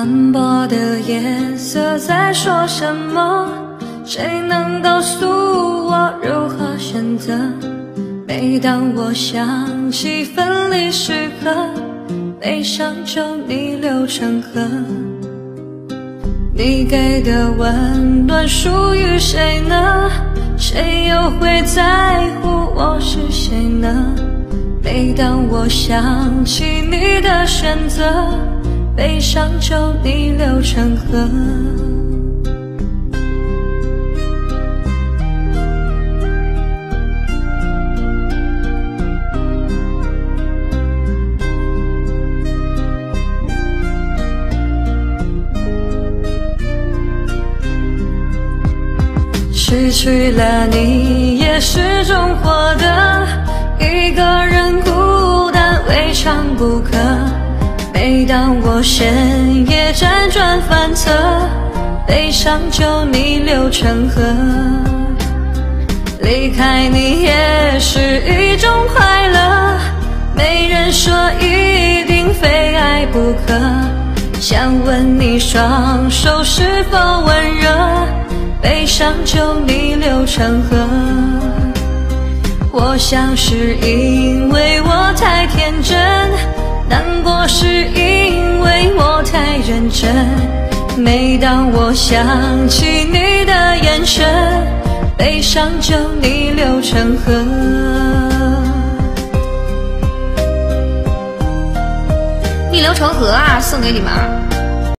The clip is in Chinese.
斑驳的夜色在说什么？谁能告诉我如何选择？每当我想起分离时刻，悲伤就逆流成河。你给的温暖属于谁呢？谁又会在乎我是谁呢？每当我想起你的选择，悲伤就逆流成河。失去了你也始终活得一个人孤单未尝不可。每当我深夜辗转反侧，悲伤就逆流成河。离开你也是一种快乐，没人说一定非爱不可。想问你双手是否温热，悲伤就逆流成河。我想是因为我太天真，难过是因为我太认真。每当我想起你的眼神，悲伤就逆流成河。 逆流成河啊，送给你们。